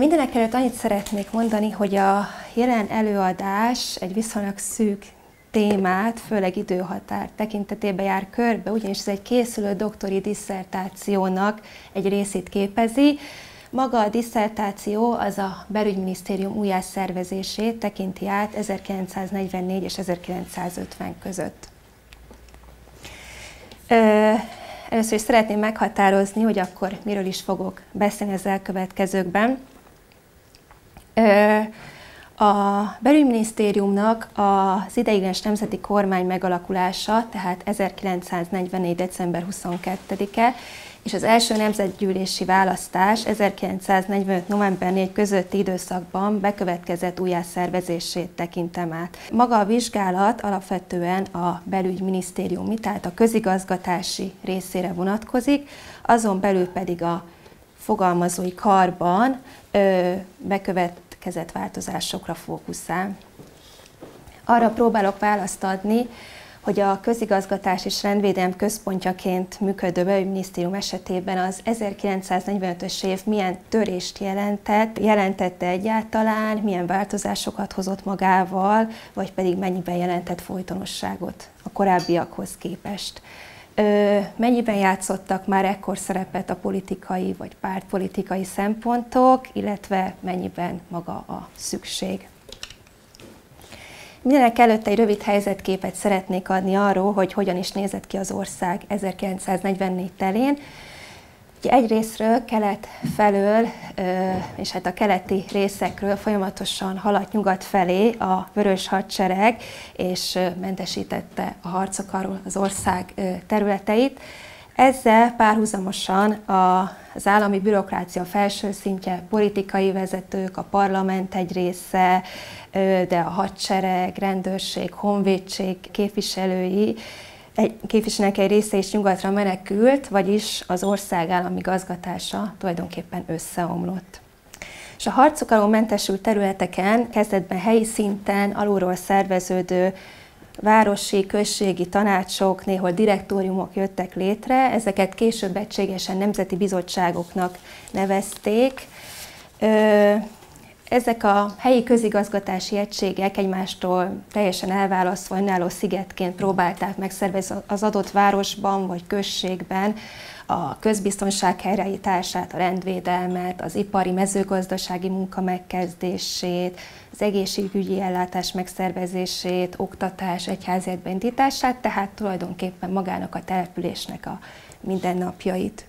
Mindenekelőtt annyit szeretnék mondani, hogy a jelen előadás egy viszonylag szűk témát, főleg időhatár tekintetében jár körbe, ugyanis ez egy készülő doktori disszertációnak egy részét képezi. Maga a disszertáció az a Belügyminisztérium újjászervezését tekinti át 1944 és 1950 között. Először is szeretném meghatározni, hogy akkor miről is fogok beszélni az elkövetkezőkben. A Belügyminisztériumnak az ideiglenes nemzeti kormány megalakulása, tehát 1944. december 22-e, és az első nemzetgyűlési választás 1945. november 4 közötti időszakban bekövetkezett újjászervezését tekintem át. Maga a vizsgálat alapvetően a belügyminisztériumi, tehát a közigazgatási részére vonatkozik, azon belül pedig a fogalmazói karban bekövetkezett változásokra fókuszál. Arra próbálok választ adni, hogy a közigazgatás és rendvédelem központjaként működő belügyminisztérium esetében az 1945-ös év milyen törést jelentette egyáltalán, milyen változásokat hozott magával, vagy pedig mennyiben jelentett folytonosságot a korábbiakhoz képest. Mennyiben játszottak már ekkor szerepet a politikai vagy pártpolitikai szempontok, illetve mennyiben maga a szükség. Mindenekelőtt egy rövid helyzetképet szeretnék adni arról, hogy hogyan is nézett ki az ország 1944 telén. Egyrészről kelet felől, és hát a keleti részekről folyamatosan haladt nyugat felé a Vörös Hadsereg, és mentesítette a harcok alól az ország területeit. Ezzel párhuzamosan az állami bürokrácia felső szintje, politikai vezetők, a parlament egy része, de a hadsereg, rendőrség, honvédség képviselőnek egy része is nyugatra menekült, vagyis az ország állami gazgatása tulajdonképpen összeomlott. És a harcok alól mentesült területeken kezdetben helyi szinten alulról szerveződő városi, községi tanácsok, néhol direktóriumok jöttek létre, ezeket később egységesen nemzeti bizottságoknak nevezték. Ezek a helyi közigazgatási egységek egymástól teljesen elválasztva, önálló szigetként próbálták megszervezni az adott városban vagy községben a közbiztonság helyreállítását, a rendvédelmet, az ipari, mezőgazdasági munka megkezdését, az egészségügyi ellátás megszervezését, oktatás, egyházi beindítását, tehát tulajdonképpen magának a településnek a mindennapjait.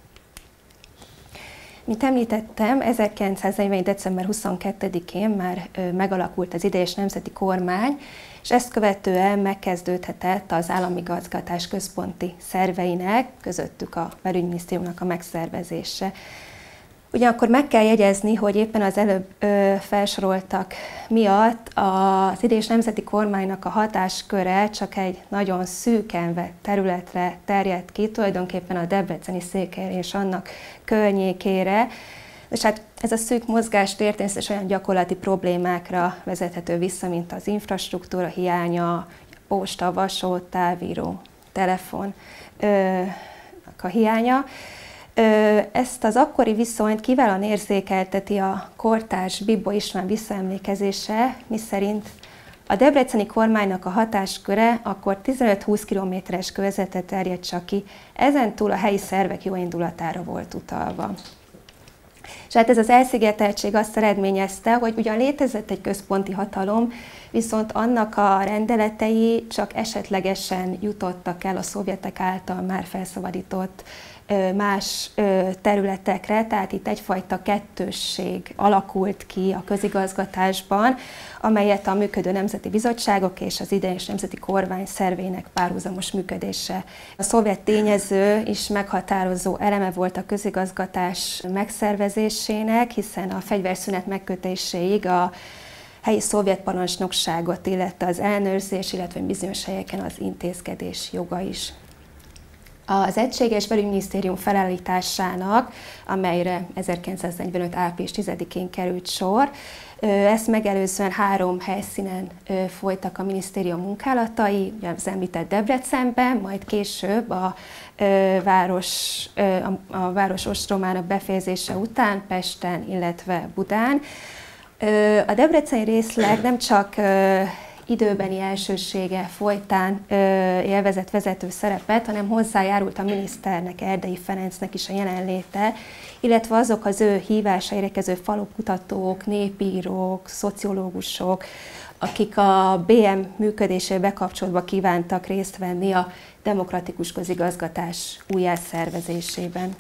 Mint említettem, 1940. december 22-én már megalakult az ideiglenes nemzeti kormány, és ezt követően megkezdődhetett az államigazgatás központi szerveinek, közöttük a belügyminisztériumnak a megszervezése. Ugyanakkor meg kell jegyezni, hogy éppen az előbb felsoroltak miatt az ideiglenes nemzeti kormánynak a hatásköre csak egy nagyon szűken vett területre terjedt ki, tulajdonképpen a debreceni székhelyre és annak környékére. És hát ez a szűk mozgástér természetesen olyan gyakorlati problémákra vezethető vissza, mint az infrastruktúra hiánya, posta, vasút, távíró, telefon a hiánya. Ezt az akkori viszonyt kiválóan érzékelteti a kortárs Bibó István visszaemlékezése, miszerint a debreceni kormánynak a hatásköre akkor 15-20 kilométeres kövezetre terjedt csak ki, ezentúl a helyi szervek jóindulatára volt utalva. És hát ez az elszigeteltség azt eredményezte, hogy ugyan létezett egy központi hatalom, viszont annak a rendeletei csak esetlegesen jutottak el a szovjetek által már felszabadított más területekre, tehát itt egyfajta kettősség alakult ki a közigazgatásban, amelyet a működő nemzeti bizottságok és az ideiglenes nemzeti kormány szervének párhuzamos működése. A szovjet tényező is meghatározó eleme volt a közigazgatás megszervezésének, hiszen a fegyverszünet megkötéséig a helyi szovjet parancsnokságot illette az ellenőrzés, illetve bizonyos helyeken az intézkedés joga is. Az egységes belügyminisztérium felállításának, amelyre 1945. április 10-én került sor, ezt megelőzően 3 helyszínen folytak a minisztérium munkálatai, az említett Debrecenben, majd később a a város ostromának befejezése után Pesten, illetve Budán. A debreceni részleg nem csak időbeni elsősége folytán élvezett vezető szerepet, hanem hozzájárult a miniszternek, Erdei Ferencnek is a jelenléte, illetve azok az ő hívásra érkező falukutatók, népírók, szociológusok, akik a BM működésébe bekapcsolódva kívántak részt venni a demokratikus közigazgatás újjászervezésében.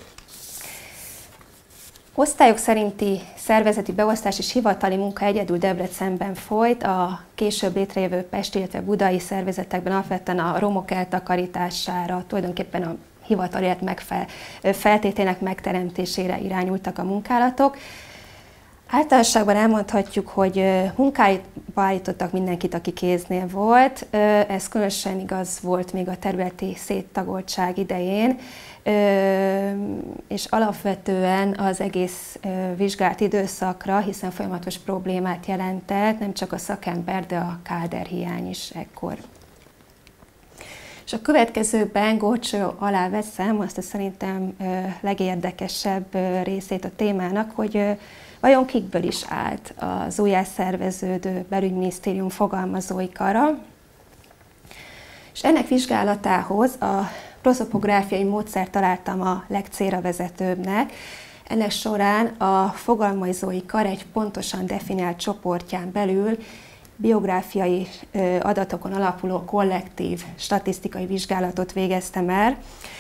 Osztályok szerinti szervezeti beosztás és hivatali munka egyedül Debrecenben folyt, a később létrejövő pesti, illetve budai szervezetekben alapvetően a romok eltakarítására, tulajdonképpen a hivatal élet feltétének megteremtésére irányultak a munkálatok. Általánosságban elmondhatjuk, hogy munkába állítottak mindenkit, aki kéznél volt. Ez különösen igaz volt még a területi széttagoltság idején, és alapvetően az egész vizsgált időszakra, hiszen folyamatos problémát jelentett, nem csak a szakember, de a káderhiány is ekkor. És a következőkben górcső alá veszem azt a szerintem legérdekesebb részét a témának, hogy vajon kikből is állt az újjászerveződő belügyminisztérium fogalmazói kara. És ennek vizsgálatához a proszopográfiai módszert találtam a legcélra vezetőbbnek. Ennek során a fogalmazói kar egy pontosan definiált csoportján belül biográfiai adatokon alapuló kollektív statisztikai vizsgálatot végeztem el.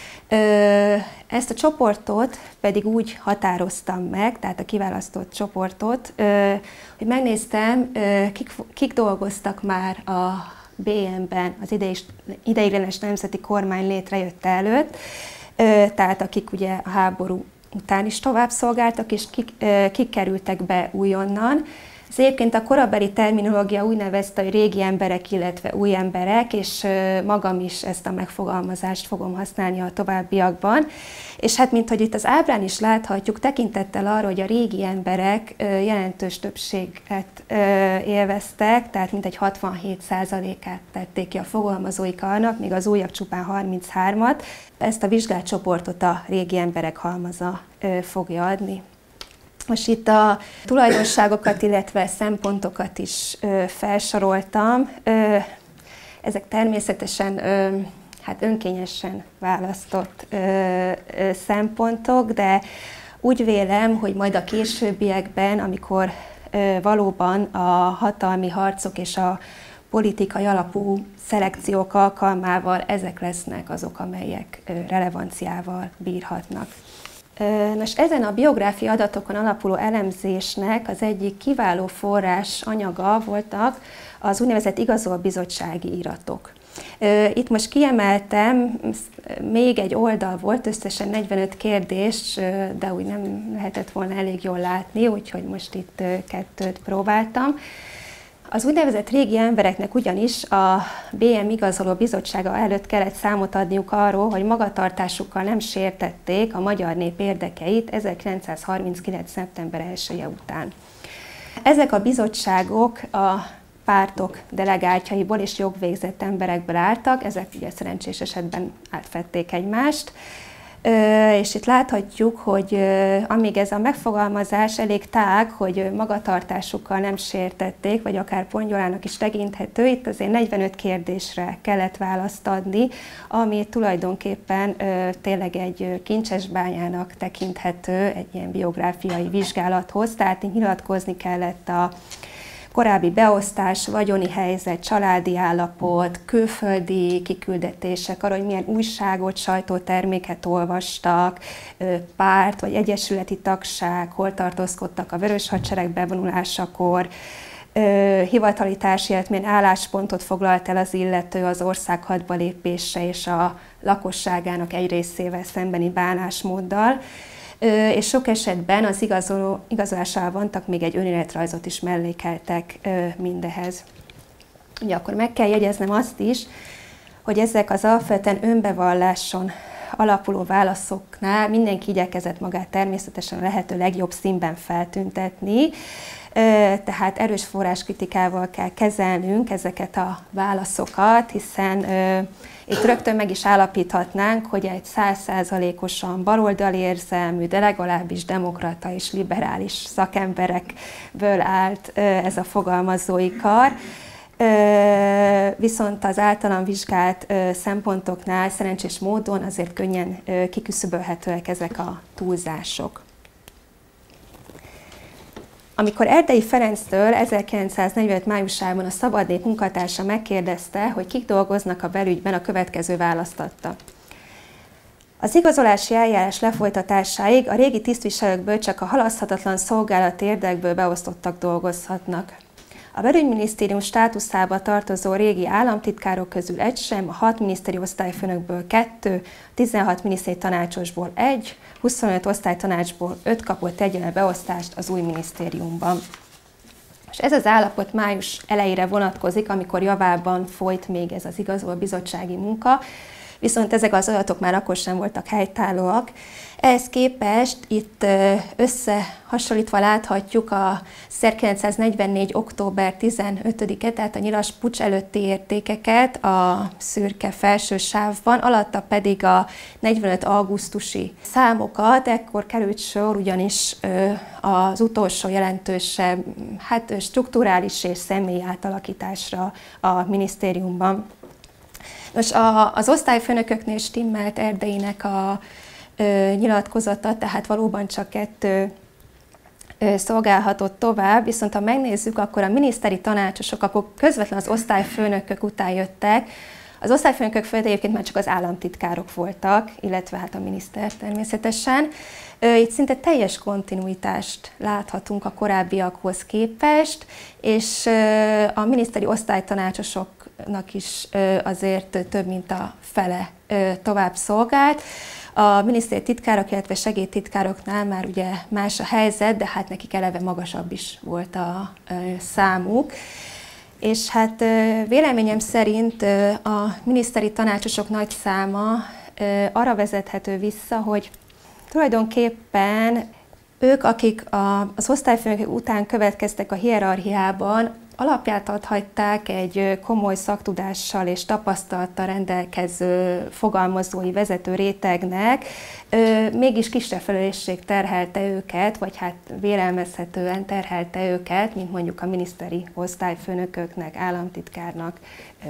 Ezt a csoportot pedig úgy határoztam meg, tehát a kiválasztott csoportot, hogy megnéztem, kik dolgoztak már a BM-ben az ideiglenes nemzeti kormány létrejötte előtt, tehát akik ugye a háború után is tovább szolgáltak, és kik kerültek be újonnan. Ez egyébként a korabeli terminológia úgy nevezte, hogy régi emberek, illetve új emberek, és magam is ezt a megfogalmazást fogom használni a továbbiakban. És hát, mint hogy itt az ábrán is láthatjuk, tekintettel arra, hogy a régi emberek jelentős többséget élveztek, tehát mintegy 67%-át tették ki a fogalmazói karnak, míg az újabb csupán 33-at. Ezt a vizsgált csoportot a régi emberek halmaza fogja adni. Most itt a tulajdonságokat, illetve szempontokat is felsoroltam. Ezek természetesen hát önkényesen választott szempontok, de úgy vélem, hogy majd a későbbiekben, amikor valóban a hatalmi harcok és a politikai alapú szelekciók alkalmával ezek lesznek azok, amelyek relevanciával bírhatnak. Nos, ezen a biográfiai adatokon alapuló elemzésnek az egyik kiváló forrás anyaga voltak az úgynevezett igazolóbizottsági iratok. Itt most kiemeltem, még egy oldal volt, összesen 45 kérdés, de úgy nem lehetett volna elég jól látni, úgyhogy most itt 2-t próbáltam. Az úgynevezett régi embereknek ugyanis a BM igazoló bizottsága előtt kellett számot adniuk arról, hogy magatartásukkal nem sértették a magyar nép érdekeit 1939. szeptember 1-e után. Ezek a bizottságok a pártok delegáltjaiból és jogvégzett emberekből álltak, ezek ugye szerencsés esetben átfedték egymást. És itt láthatjuk, hogy amíg ez a megfogalmazás elég tág, hogy magatartásukkal nem sértették, vagy akár pongyolának is tekinthető, itt azért 45 kérdésre kellett választ adni, ami tulajdonképpen tényleg egy kincses bányának tekinthető egy ilyen biográfiai vizsgálathoz, tehát nyilatkozni kellett a korábbi beosztás, vagyoni helyzet, családi állapot, külföldi kiküldetések, arra, hogy milyen újságot, sajtóterméket olvastak, párt vagy egyesületi tagság, hol tartózkodtak a Vörös Hadsereg bevonulásakor, hivatali társélet, milyen álláspontot foglalt el az illető az ország hadba lépése és a lakosságának egy részével szembeni bánásmóddal. És sok esetben az igazolásával vontak még egy önéletrajzot is mellékeltek mindehez. Ugye akkor meg kell jegyeznem azt is, hogy ezek az alapvetően önbevalláson alapuló válaszoknál mindenki igyekezett magát természetesen a lehető legjobb színben feltüntetni, tehát erős forráskritikával kell kezelnünk ezeket a válaszokat, hiszen Itt rögtön meg is állapíthatnánk, hogy egy 100%-osan baloldali érzelmű, de legalábbis demokrata és liberális szakemberekből állt ez a fogalmazói kar. Viszont az általam vizsgált szempontoknál szerencsés módon azért könnyen kiküszöbölhetőek ezek a túlzások. Amikor Erdei Ferenctől 1945. májusában a Szabad Nép munkatársa megkérdezte, hogy kik dolgoznak a belügyben, a következő választ adta. Az igazolási eljárás lefolytatásáig a régi tisztviselőkből csak a halaszthatatlan szolgálati érdekből beosztottak dolgozhatnak. A belügyminisztérium státuszába tartozó régi államtitkárok közül egy sem, a 6 miniszteri osztályfőnökből 2, 16 miniszteri tanácsosból 1, 25 osztálytanácsból 5 kapott egyenlő beosztást az új minisztériumban. És ez az állapot május elejére vonatkozik, amikor javában folyt még ez az igazoló bizottsági munka, viszont ezek az adatok már akkor sem voltak helytállóak. Ehhez képest itt összehasonlítva láthatjuk a 1944. október 15-e, tehát a nyilas puccs előtti értékeket a szürke felső sávban, alatta pedig a 45. augusztusi számokat. Ekkor került sor ugyanis az utolsó jelentősebb strukturális és személyi átalakításra a minisztériumban. Nos, az osztályfőnököknél stimmelt Erdeinek a nyilatkozata, tehát valóban csak 2 szolgálhatott tovább, viszont ha megnézzük, akkor a miniszteri tanácsosok, akkor közvetlenül az osztályfőnökök után jöttek. Az osztályfőnökök fölött egyébként már csak az államtitkárok voltak, illetve hát a miniszter természetesen. Itt szinte teljes kontinuitást láthatunk a korábbiakhoz képest, és a miniszteri osztálytanácsosoknak is azért több mint a fele tovább szolgált. A miniszteri titkárok, illetve segédtitkároknál már ugye más a helyzet, de hát nekik eleve magasabb is volt a számuk. És hát véleményem szerint a miniszteri tanácsosok nagy száma arra vezethető vissza, hogy tulajdonképpen ők, akik az osztályfőnök után következtek a hierarchiában, alapját adhatták egy komoly szaktudással és tapasztalattal rendelkező fogalmazói vezető rétegnek, mégis kisebb felelősség terhelte őket, vagy hát vélelmezhetően terhelte őket, mint mondjuk a miniszteri osztályfőnököknek, államtitkárnak,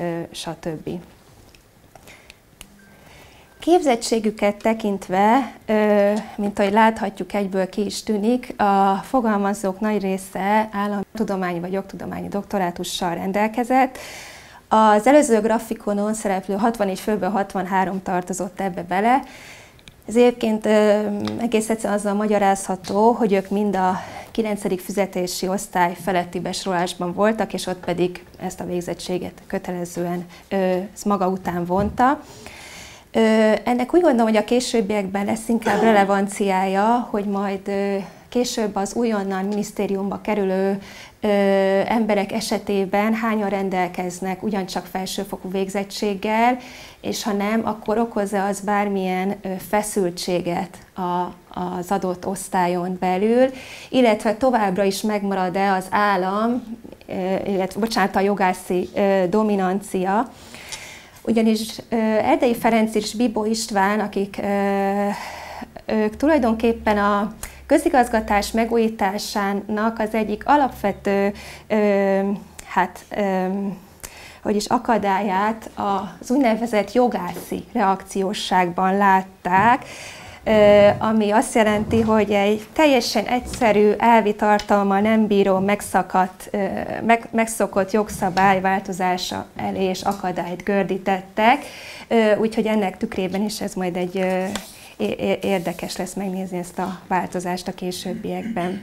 stb. Képzettségüket tekintve, mint ahogy láthatjuk, egyből ki is tűnik, a fogalmazók nagy része államtudományi vagy jogtudományi doktorátussal rendelkezett. Az előző grafikonon szereplő 64 főből 63 tartozott ebbe bele. Ez egyébként egész egyszerűen azzal magyarázható, hogy ők mind a 9. fizetési osztály feletti besorolásban voltak, és ott pedig ezt a végzettséget kötelezően maga után vonta. Ennek úgy gondolom, hogy a későbbiekben lesz inkább relevanciája, hogy majd később az újonnan minisztériumba kerülő emberek esetében hányan rendelkeznek ugyancsak felsőfokú végzettséggel, és ha nem, akkor okozza az bármilyen feszültséget az adott osztályon belül, illetve továbbra is megmarad-e az állam, illetve a jogászi dominancia. Ugyanis Erdei Ferenc és Bibó István, akik ők tulajdonképpen a közigazgatás megújításának az egyik alapvető akadályát az úgynevezett jogászi reakciósságban látták, ami azt jelenti, hogy egy teljesen egyszerű, elvi tartalma nem bíró, megszokott jogszabály változása elé és akadályt gördítettek, úgyhogy ennek tükrében is ez majd egy érdekes lesz megnézni ezt a változást a későbbiekben.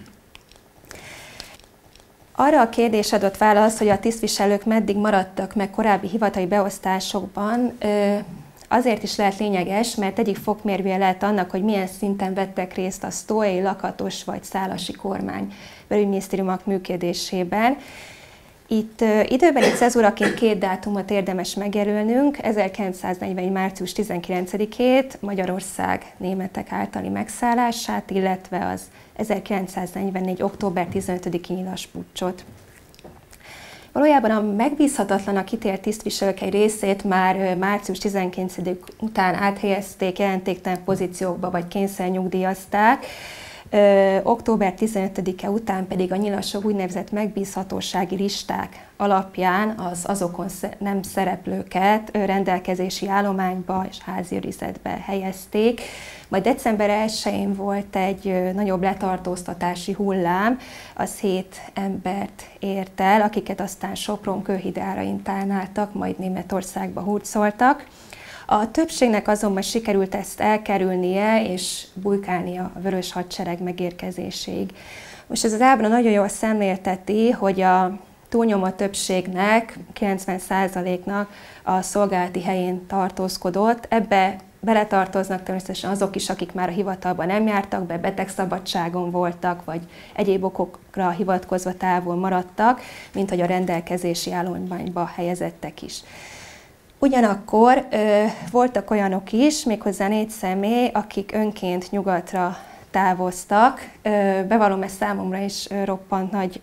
Arra a kérdés adott válasz, hogy a tisztviselők meddig maradtak meg korábbi hivatali beosztásokban, azért is lehet lényeges, mert egyik fokmérője lehet annak, hogy milyen szinten vettek részt a sztójai, lakatos vagy szálasi kormány belügyminisztériumok működésében. Itt időbeni cezúraként 2 dátumot érdemes megjelölnünk, 1941. március 19-ét, Magyarország németek általi megszállását, illetve az 1944. október 15-i nyilas puccsot. Valójában a megbízhatatlanak ítélt tisztviselők egy részét már március 19 után áthelyezték jelentéktelen pozíciókba, vagy kényszernyugdíjazták. Október 15-e után pedig a nyilasok úgynevezett megbízhatósági listák alapján az azokon nem szereplőket rendelkezési állományba és házi őrizetbe helyezték. Majd december 1-én volt egy nagyobb letartóztatási hullám, az 7 embert ért el, akiket aztán Sopron Kőhidrára internáltak, majd Németországba hurcoltak. A többségnek azonban sikerült ezt elkerülnie és bujkálnia a Vörös Hadsereg megérkezéséig. Most ez az ábra nagyon jól szemlélteti, hogy a túlnyomó többségnek, 90%-nak a szolgálati helyén tartózkodott. Ebbe beletartoznak természetesen azok is, akik már a hivatalban nem jártak be, betegszabadságon voltak, vagy egyéb okokra hivatkozva távol maradtak, mint hogy a rendelkezési állományba helyezettek is. Ugyanakkor voltak olyanok is, méghozzá 4 személy, akik önként nyugatra távoztak. Bevallom, ez számomra is roppant nagy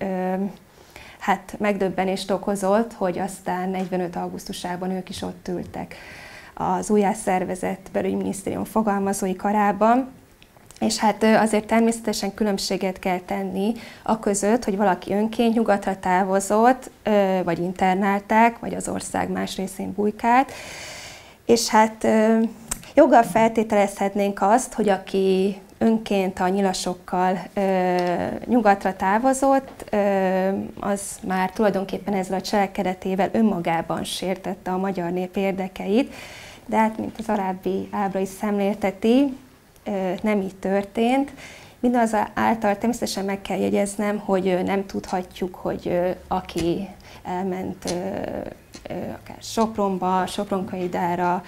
megdöbbenést okozott, hogy aztán 45. augusztusában ők is ott ültek az újjászervezett belügyminisztérium fogalmazói karában. És hát azért természetesen különbséget kell tenni aközött, hogy valaki önként nyugatra távozott, vagy internálták, vagy az ország más részén bujkált. És hát joggal feltételezhetnénk azt, hogy aki önként a nyilasokkal nyugatra távozott, az már tulajdonképpen ezzel a cselekedetével önmagában sértette a magyar nép érdekeit, de hát, mint az alábbi ábra is szemlélteti, nem így történt. Mindazáltal természetesen meg kell jegyeznem, hogy nem tudhatjuk, hogy aki elment akár Sopronba, Sopron-Kőhidrára,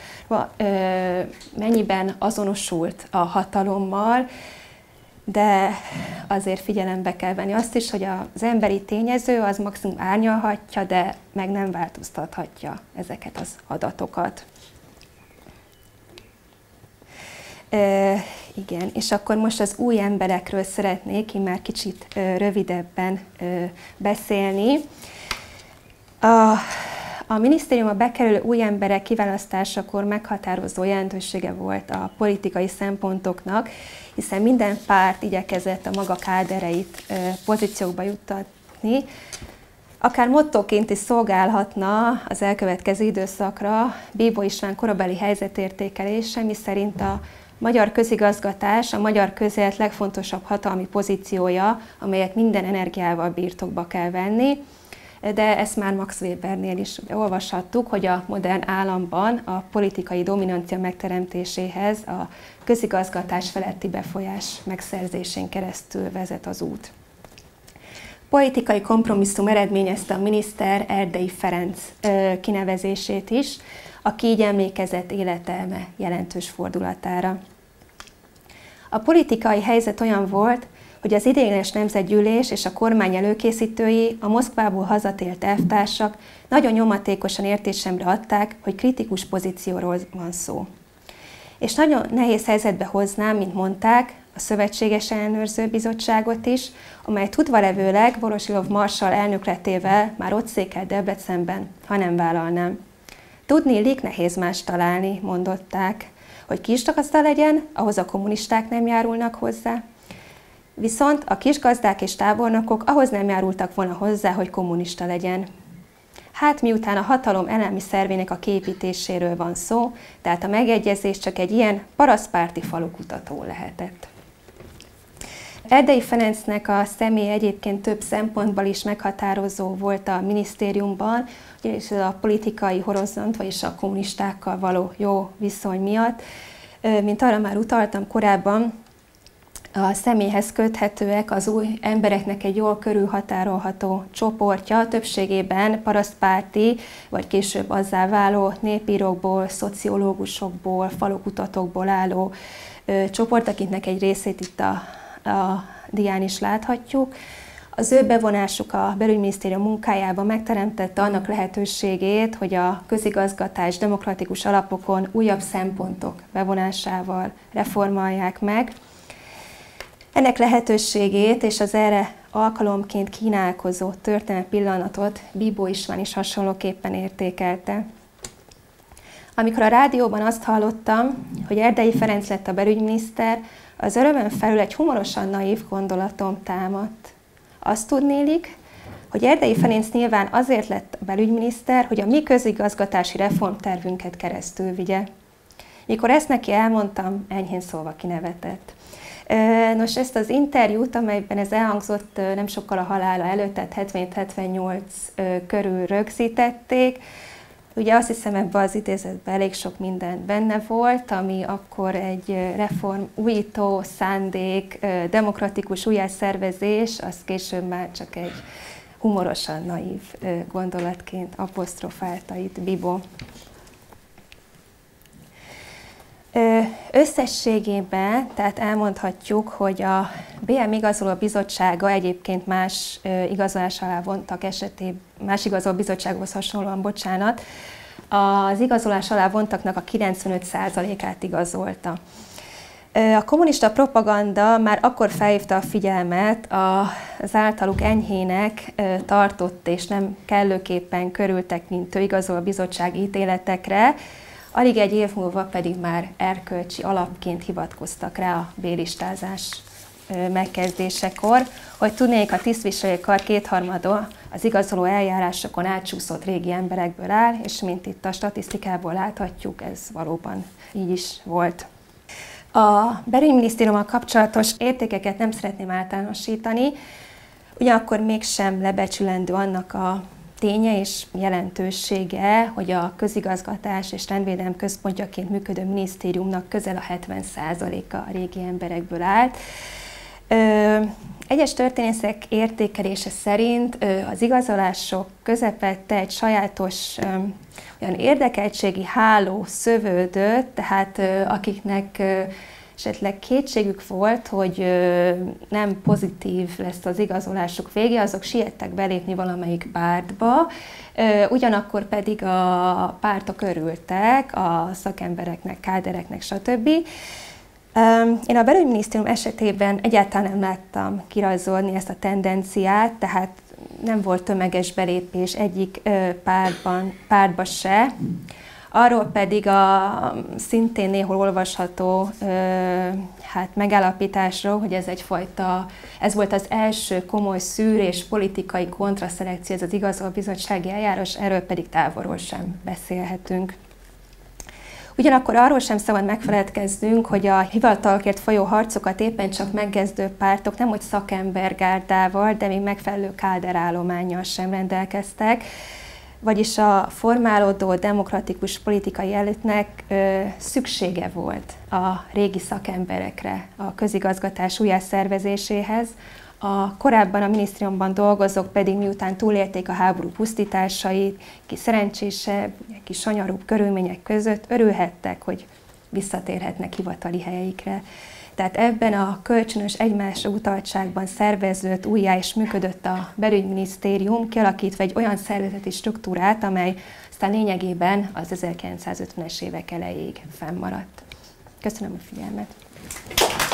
mennyiben azonosult a hatalommal, de azért figyelembe kell venni azt is, hogy az emberi tényező az maximum árnyalhatja, de meg nem változtathatja ezeket az adatokat. Igen, és akkor most az új emberekről szeretnék én már kicsit rövidebben beszélni. A minisztériumba bekerülő új emberek kiválasztásakor meghatározó jelentősége volt a politikai szempontoknak, hiszen minden párt igyekezett a maga kádereit pozíciókba juttatni. Akár mottóként is szolgálhatna az elkövetkező időszakra Bíbó István korabeli helyzetértékelése, miszerint a magyar közigazgatás a magyar közélet legfontosabb hatalmi pozíciója, amelyet minden energiával birtokba kell venni, de ezt már Max Webernél is olvashattuk, hogy a modern államban a politikai dominancia megteremtéséhez a közigazgatás feletti befolyás megszerzésén keresztül vezet az út. Politikai kompromisszum eredményezte a miniszter Erdei Ferenc kinevezését is, aki így emlékezett életelme jelentős fordulatára. A politikai helyzet olyan volt, hogy az ideiglenes nemzetgyűlés és a kormány előkészítői, a Moszkvából hazatért elvtársak nagyon nyomatékosan értésemre adták, hogy kritikus pozícióról van szó. És nagyon nehéz helyzetbe hoznám, mint mondták, a Szövetséges Ellenőrző Bizottságot is, amely tudvalevőleg Vorosilov marsall elnökletével már ott székel Debrecenben, ha nem vállalnám. Tudniillik nehéz más találni, mondották, hogy kisgazda legyen, ahhoz a kommunisták nem járulnak hozzá. Viszont a kisgazdák és tábornokok ahhoz nem járultak volna hozzá, hogy kommunista legyen. Hát miután a hatalom elemi szervének a kiépítéséről van szó, tehát a megegyezés csak egy ilyen parasztpárti falukutató lehetett. Erdei Ferencnek a személy egyébként több szempontból is meghatározó volt a minisztériumban, ugyanis a politikai horizont, vagyis a kommunistákkal való jó viszony miatt. Mint arra már utaltam korábban, a személyhez köthetőek az új embereknek egy jól körülhatárolható csoportja, többségében parasztpárti, vagy később azzá váló népírókból, szociológusokból, falukutatókból álló csoport, akiknek egy részét itt a dián is láthatjuk. Az ő bevonásuk a belügyminisztérium munkájába megteremtette annak lehetőségét, hogy a közigazgatás demokratikus alapokon újabb szempontok bevonásával reformálják meg. Ennek lehetőségét és az erre alkalomként kínálkozó történelmi pillanatot Bibó István is hasonlóképpen értékelte. Amikor a rádióban azt hallottam, hogy Erdélyi Ferenc lett a belügyminiszter, az örömön felül egy humorosan naív gondolatom támadt. Azt tudnélik, hogy Erdélyi Ferenc nyilván azért lett a belügyminiszter, hogy a mi közigazgatási reformtervünket keresztül vigye. Mikor ezt neki elmondtam, enyhén szólva kinevetett. Nos, ezt az interjút, amelyben ez elhangzott nem sokkal a halála előtt, tehát 77-78 körül rögzítették. Ugye azt hiszem, ebben az idézetben elég sok minden benne volt, ami akkor egy reform, újító szándék, demokratikus újjászervezés, az később már csak egy humorosan naív gondolatként apostrofálta itt Bibó. Összességében, tehát elmondhatjuk, hogy a BM igazoló bizottsága egyébként más igazolás alá vontak esetében, más igazoló bizottsághoz hasonlóan, bocsánat, az igazolás alá vontaknak a 95%-át igazolta. A kommunista propaganda már akkor felhívta a figyelmet az általuk enyhének tartott és nem kellőképpen körültekintő igazoló bizottsági ítéletekre, alig egy év múlva pedig már erkölcsi alapként hivatkoztak rá a B-listázás megkezdésekor, hogy tudnék, a tisztviselői kar kétharmada az igazoló eljárásokon átsúszott régi emberekből áll, és mint itt a statisztikából láthatjuk, ez valóban így is volt. A belügyminisztériummal kapcsolatos értékeket nem szeretném általánosítani, ugyanakkor mégsem lebecsülendő annak a ténye és jelentősége, hogy a közigazgatás és rendvédelem központjaként működő minisztériumnak közel a 70%-a a régi emberekből állt. Egyes történészek értékelése szerint az igazolások közepette egy sajátos olyan érdekeltségi háló szövődött, tehát akiknek esetleg kétségük volt, hogy nem pozitív lesz az igazolásuk vége, azok siettek belépni valamelyik pártba, ugyanakkor pedig a pártok örültek, a szakembereknek, kádereknek, stb. Én a belügyminisztérium esetében egyáltalán nem láttam kirajzolni ezt a tendenciát, tehát nem volt tömeges belépés egyik pártba se. Arról pedig a szintén néhol olvasható megállapításról, hogy ez volt az első komoly szűrés, politikai kontraszelekció, ez az igazoló bizottsági eljárás, erről pedig távolról sem beszélhetünk. Ugyanakkor arról sem szabad megfeledkeznünk, hogy a hivatalokért folyó harcokat éppen csak megkezdő pártok nem hogy szakembergárdával, de még megfelelő káderállománnyal sem rendelkeztek, vagyis a formálódó demokratikus politikai elitnek szüksége volt a régi szakemberekre a közigazgatás újjászervezéséhez. A korábban a minisztériumban dolgozók pedig miután túlélték a háború pusztításait, ki szerencsésebb, ki sanyarúbb körülmények között örülhettek, hogy visszatérhetnek hivatali helyeikre. Tehát ebben a kölcsönös egymásra utaltságban szerveződött, újjá is működött a belügyminisztérium, kialakítva egy olyan szervezeti struktúrát, amely aztán lényegében az 1950-es évek elejéig fennmaradt. Köszönöm a figyelmet!